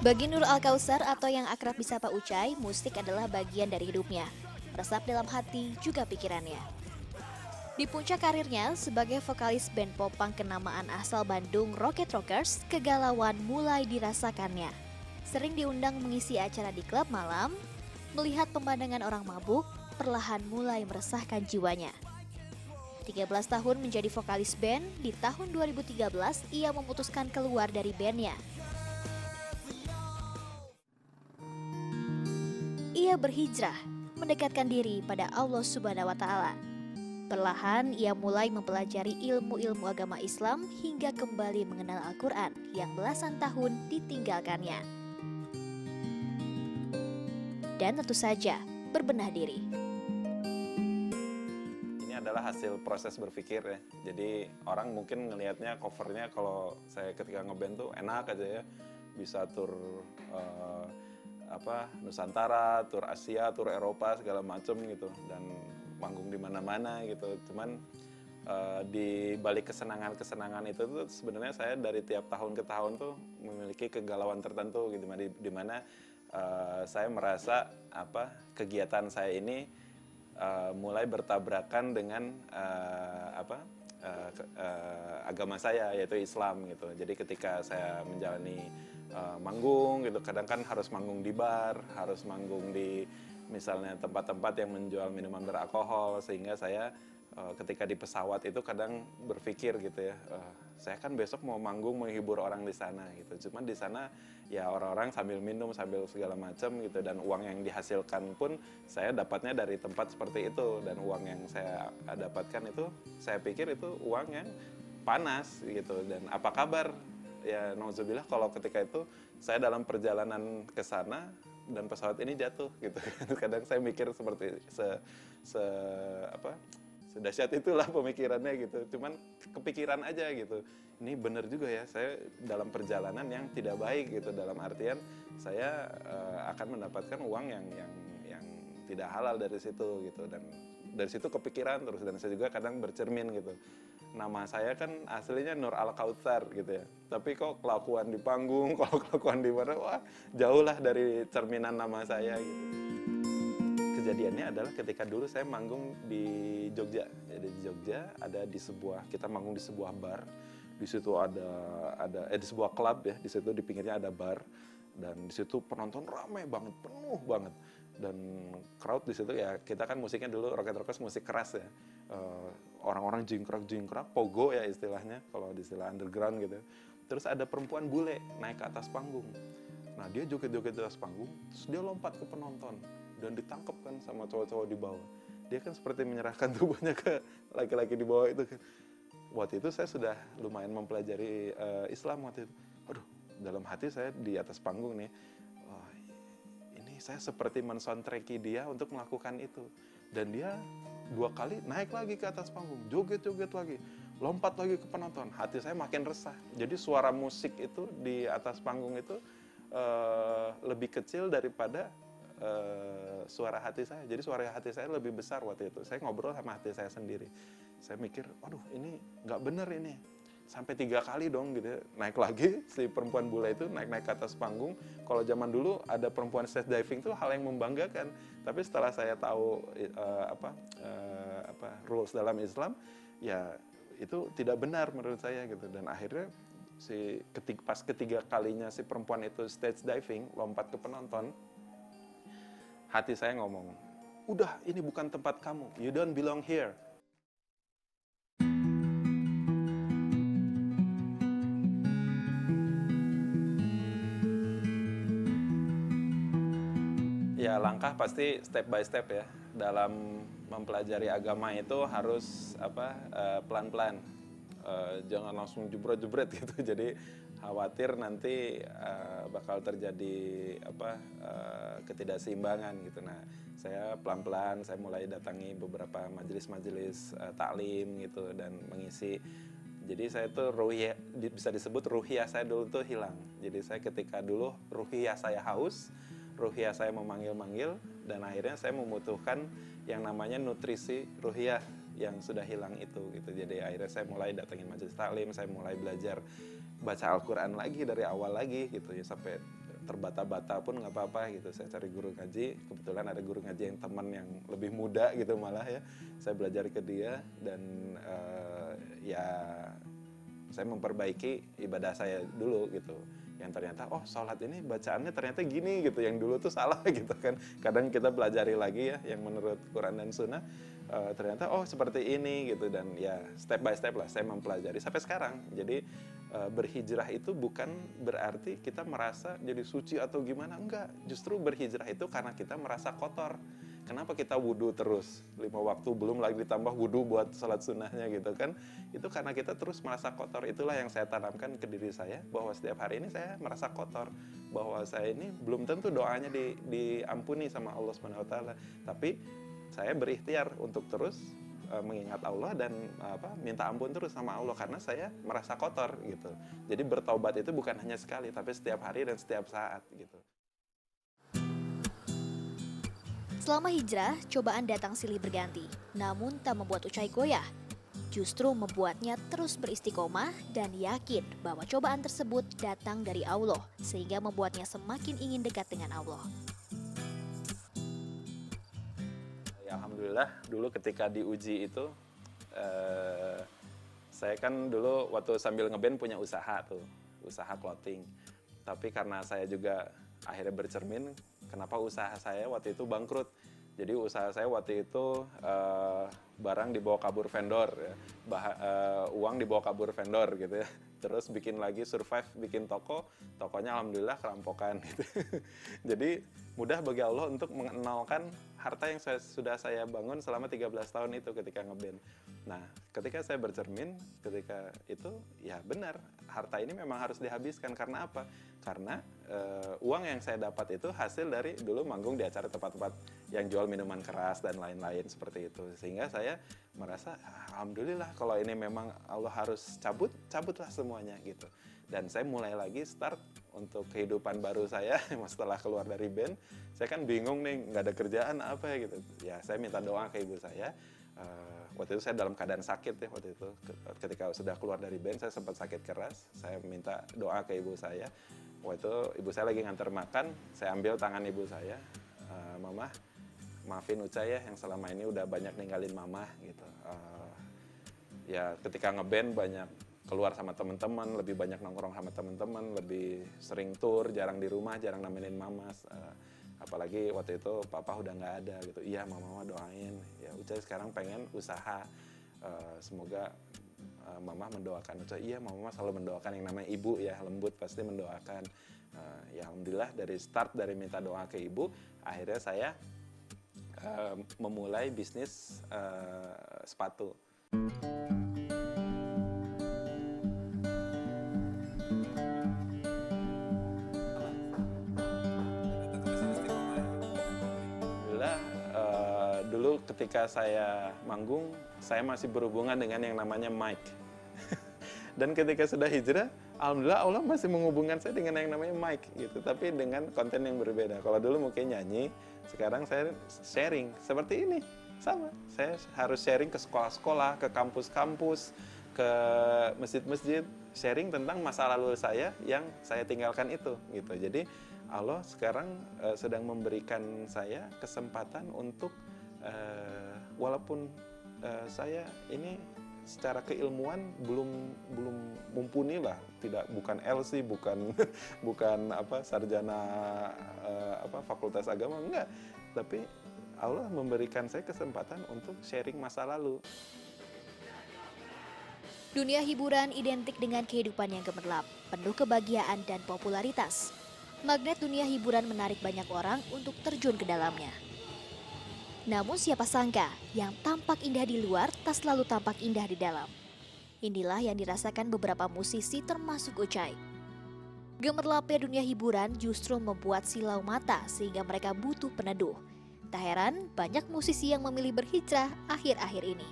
Bagi Nur Al-Kausar atau yang akrab disapa Ucai, musik adalah bagian dari hidupnya. Meresap dalam hati juga pikirannya. Di puncak karirnya sebagai vokalis band pop-punk kenamaan asal Bandung Rocket Rockers, kegalauan mulai dirasakannya. Sering diundang mengisi acara di klub malam, melihat pemandangan orang mabuk, perlahan mulai meresahkan jiwanya. 13 tahun menjadi vokalis band, di tahun 2013 ia memutuskan keluar dari bandnya. Ia berhijrah, mendekatkan diri pada Allah Subhanahu wa Ta'ala. Perlahan ia mulai mempelajari ilmu-ilmu agama Islam hingga kembali mengenal Al-Quran yang belasan tahun ditinggalkannya. Dan tentu saja berbenah diri. Ini adalah hasil proses berpikir ya. Jadi orang mungkin ngelihatnya covernya kalau saya ketika ngeband tuh enak aja ya. Bisa tur Nusantara, tur Asia, tur Eropa segala macam gitu dan manggung di mana-mana gitu. Cuman di balik kesenangan-kesenangan itu tuh sebenarnya saya dari tiap tahun ke tahun tuh memiliki kegalauan tertentu gitu di mana saya merasa kegiatan saya ini mulai bertabrakan dengan agama saya yaitu Islam gitu. Jadi ketika saya menjalani manggung gitu, kadang kan harus manggung di bar, harus manggung di misalnya tempat-tempat yang menjual minuman beralkohol, sehingga saya ketika di pesawat itu kadang berpikir gitu ya, saya kan besok mau manggung menghibur orang di sana gitu. Cuman di sana ya orang-orang sambil minum sambil segala macam gitu, dan uang yang dihasilkan pun saya dapatnya dari tempat seperti itu, dan uang yang saya dapatkan itu saya pikir itu uang yang panas gitu. Dan apa kabar ya, nauzubillah kalau ketika itu saya dalam perjalanan ke sana dan pesawat ini jatuh gitu. Kadang saya mikir seperti sedahsyat itulah pemikirannya gitu. Cuman kepikiran aja gitu. Ini benar juga ya, saya dalam perjalanan yang tidak baik gitu, dalam artian saya akan mendapatkan uang yang tidak halal dari situ gitu. Dan dari situ kepikiran terus, dan saya juga kadang bercermin gitu. Nama saya kan aslinya Nur Al-Kausar gitu ya. Tapi kok kelakuan di panggung, kalau kelakuan di mana, wah jauh lah dari cerminan nama saya gitu. Kejadiannya adalah ketika dulu saya manggung di Jogja. Jadi di Jogja ada kita manggung di sebuah bar. Di situ di sebuah klub ya, di situ di pinggirnya ada bar. Dan di situ penonton ramai banget, penuh banget. Dan crowd di situ ya, kita kan musiknya dulu Rocket Rockers musik keras ya. Orang-orang jingkrak-jingkrak, pogo ya istilahnya, kalau di istilah underground gitu. Terus ada perempuan bule naik ke atas panggung. Nah dia joget-joget di atas panggung, terus dia lompat ke penonton dan ditangkap kan sama cowok-cowok di bawah. Dia kan seperti menyerahkan tubuhnya ke laki-laki di bawah itu kan. Waktu itu saya sudah lumayan mempelajari Islam waktu itu. Aduh, dalam hati saya di atas panggung nih, ini saya seperti mensoundtracki dia untuk melakukan itu. Dan dia 2 kali naik lagi ke atas panggung, joget-joget lagi, lompat lagi ke penonton. Hati saya makin resah. Jadi suara musik itu di atas panggung itu lebih kecil daripada suara hati saya. Jadi suara hati saya lebih besar waktu itu. Saya ngobrol sama hati saya sendiri. Saya mikir, aduh ini nggak bener ini. Sampai 3 kali dong gitu ya. Naik lagi, si perempuan bule itu naik ke atas panggung. Kalau zaman dulu ada perempuan stage diving itu hal yang membanggakan. Tapi setelah saya tahu rules dalam Islam, ya itu tidak benar menurut saya gitu. Dan akhirnya pas ketiga kalinya si perempuan itu stage diving, lompat ke penonton, hati saya ngomong, udah ini bukan tempat kamu, you don't belong here. Ya langkah pasti step by step ya. Dalam mempelajari agama itu harus pelan-pelan. Jangan langsung jebret-jebret gitu. Jadi khawatir nanti bakal terjadi ketidakseimbangan gitu. Nah, saya pelan-pelan saya mulai datangi beberapa majelis-majelis taklim gitu dan mengisi. Jadi saya tuh bisa disebut ruhiyah saya dulu tuh hilang. Jadi saya ketika dulu ruhiyah saya haus, ruhiyah saya memanggil-manggil, dan akhirnya saya membutuhkan yang namanya nutrisi ruhiyah yang sudah hilang itu gitu. Jadi akhirnya saya mulai datengin majelis taklim, saya mulai belajar baca Al-Quran lagi dari awal lagi gitu ya, sampai terbata-bata pun nggak apa-apa gitu. Saya cari guru ngaji, kebetulan ada guru ngaji yang teman yang lebih muda gitu malah ya. Saya belajar ke dia dan ya saya memperbaiki ibadah saya dulu gitu. Yang ternyata sholat ini bacaannya ternyata gini gitu, yang dulu tuh salah gitu kan. Kadang kita pelajari lagi ya yang menurut Quran dan Sunnah, ternyata seperti ini gitu. Dan ya step by step lah saya mempelajari sampai sekarang. Jadi berhijrah itu bukan berarti kita merasa jadi suci atau gimana, enggak. Justru berhijrah itu karena kita merasa kotor. Kenapa kita wudhu terus 5 waktu, belum lagi ditambah wudhu buat salat sunnahnya gitu kan. Itu karena kita terus merasa kotor. Itulah yang saya tanamkan ke diri saya, bahwa setiap hari ini saya merasa kotor, bahwa saya ini belum tentu doanya diampuni sama Allah Subhanahu wa taala. Tapi saya berikhtiar untuk terus mengingat Allah dan minta ampun terus sama Allah karena saya merasa kotor gitu. Jadi bertaubat itu bukan hanya sekali, tapi setiap hari dan setiap saat gitu. Selama hijrah, cobaan datang silih berganti, namun tak membuat Ucai goyah. Justru membuatnya terus beristiqomah dan yakin bahwa cobaan tersebut datang dari Allah, sehingga membuatnya semakin ingin dekat dengan Allah. Ya, alhamdulillah, dulu ketika diuji itu, saya kan dulu waktu sambil ngeband punya usaha tuh, usaha clothing. Tapi karena saya juga akhirnya bercermin, kenapa usaha saya waktu itu bangkrut. Jadi usaha saya waktu itu barang dibawa kabur vendor, ya. Uang dibawa kabur vendor gitu ya. Terus bikin lagi survive, bikin tokonya alhamdulillah kerampokan gitu. Jadi mudah bagi Allah untuk mengenalkan harta yang sudah saya bangun selama 13 tahun itu ketika ngeband. Nah, ketika saya bercermin, ketika itu ya benar, harta ini memang harus dihabiskan. Karena apa? Karena uang yang saya dapat itu hasil dari dulu manggung di acara tempat-tempat yang jual minuman keras dan lain-lain seperti itu. Sehingga saya merasa alhamdulillah kalau ini memang Allah harus cabutlah semuanya gitu. Dan saya mulai lagi start untuk kehidupan baru saya setelah keluar dari band. Saya kan bingung nih, nggak ada kerjaan apa ya gitu. Ya saya minta doa ke ibu saya. Waktu itu saya dalam keadaan sakit ya waktu itu. Ketika sudah keluar dari band saya sempat sakit keras. Saya minta doa ke ibu saya. Waktu itu ibu saya lagi nganter makan. Saya ambil tangan ibu saya. Mama, maafin Ucai ya yang selama ini udah banyak ninggalin mama gitu. Ya ketika ngeband banyak keluar sama teman-teman, lebih banyak nongkrong sama teman-teman, lebih sering tour, jarang di rumah, jarang nemenin mama. Apalagi waktu itu papa udah nggak ada gitu. Iya, mama doain. Ya Ucai sekarang pengen usaha. Semoga mama mendoakan Ucai. Iya, mama selalu mendoakan, yang namanya ibu ya, lembut pasti mendoakan. Ya alhamdulillah dari start dari minta doa ke ibu, akhirnya saya memulai bisnis sepatu. Dulu ketika saya manggung, saya masih berhubungan dengan yang namanya mic. Dan ketika sudah hijrah, alhamdulillah Allah masih menghubungkan saya dengan yang namanya mic gitu, tapi dengan konten yang berbeda. Kalau dulu mungkin nyanyi, sekarang saya sharing seperti ini. Sama, saya harus sharing ke sekolah-sekolah, ke kampus-kampus, ke masjid-masjid, sharing tentang masa lalu saya yang saya tinggalkan itu gitu. Jadi Allah sekarang sedang memberikan saya kesempatan untuk walaupun saya ini secara keilmuan belum mumpuni lah, bukan LC, bukan sarjana fakultas agama, enggak, tapi Allah memberikan saya kesempatan untuk sharing masa lalu. Dunia hiburan identik dengan kehidupan yang gemerlap, penuh kebahagiaan dan popularitas. Magnet dunia hiburan menarik banyak orang untuk terjun ke dalamnya. Namun siapa sangka, yang tampak indah di luar tak selalu tampak indah di dalam. Inilah yang dirasakan beberapa musisi termasuk Ucai. Gemerlapnya dunia hiburan justru membuat silau mata sehingga mereka butuh peneduh. Tak heran banyak musisi yang memilih berhijrah akhir-akhir ini.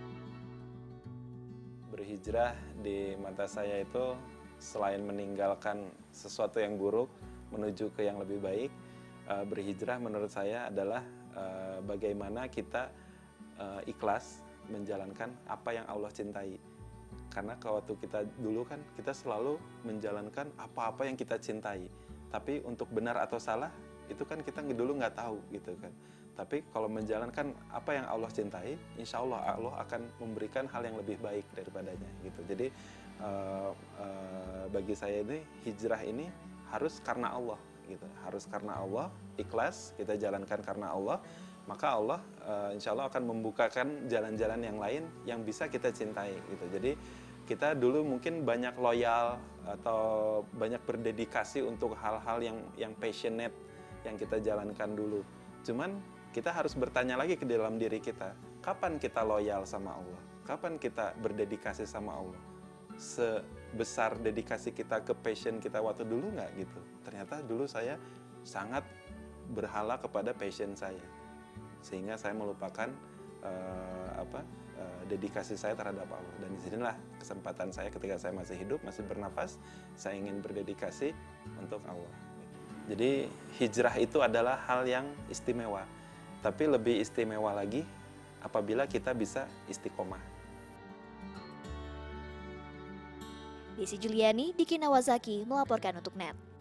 Berhijrah di mata saya itu selain meninggalkan sesuatu yang buruk menuju ke yang lebih baik, berhijrah menurut saya adalah bagaimana kita ikhlas menjalankan apa yang Allah cintai. Karena waktu kita dulu kan kita selalu menjalankan apa-apa yang kita cintai. Tapi untuk benar atau salah itu kan kita dulu nggak tahu gitu kan. Tapi kalau menjalankan apa yang Allah cintai, insya Allah Allah akan memberikan hal yang lebih baik daripadanya gitu. Jadi bagi saya ini hijrah ini harus karena Allah gitu, harus karena Allah, ikhlas kita jalankan karena Allah, maka Allah insya Allah akan membukakan jalan-jalan yang lain yang bisa kita cintai gitu. Jadi kita dulu mungkin banyak loyal atau banyak berdedikasi untuk hal-hal yang passionate yang kita jalankan dulu. Cuman kita harus bertanya lagi ke dalam diri kita, kapan kita loyal sama Allah? Kapan kita berdedikasi sama Allah? Sebesar dedikasi kita ke passion kita waktu dulu nggak gitu? Ternyata dulu saya sangat berhala kepada passion saya, sehingga saya melupakan dedikasi saya terhadap Allah. Dan disinilah kesempatan saya ketika saya masih hidup, masih bernafas, saya ingin berdedikasi untuk Allah. Jadi hijrah itu adalah hal yang istimewa. Tapi lebih istimewa lagi apabila kita bisa istiqomah. Desi Juliani, Diki Nawazaki melaporkan untuk NET.